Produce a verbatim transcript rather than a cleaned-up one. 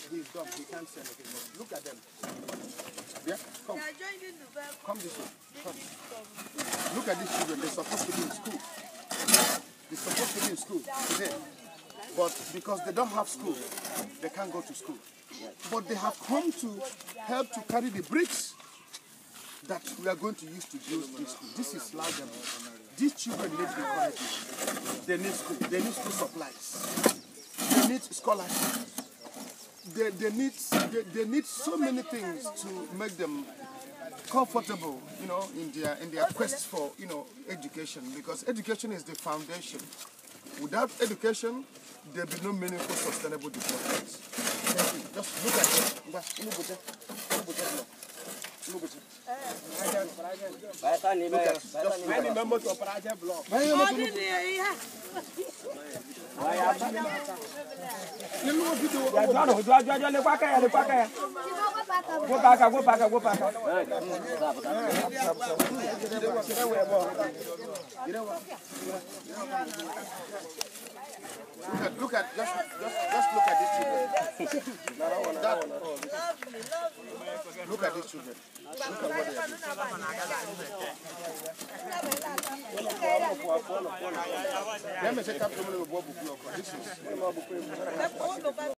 he's dumb. He can't say anything. But look at them. Yeah, come. Come this way. Come. Look at these children. They're supposed to be in school. They're supposed to be in school today. But because they don't have school, they can't go to school. But they have come to help to carry the bricks that we are going to use to build this school. This is larger. These children need encouragement. They need school. They need school supplies. They need scholarships. They, they, need, they, they need so many things to make them comfortable, you know, in their, in their quest for, you know, education. Because education is the foundation. Without education, there will be no meaningful, sustainable development. Thank you. Just look at them. Look at them. Look at them. Look at Look at, look at, just, just, just look at these children. that, look at these children. Look at what they are doing. Let me check out the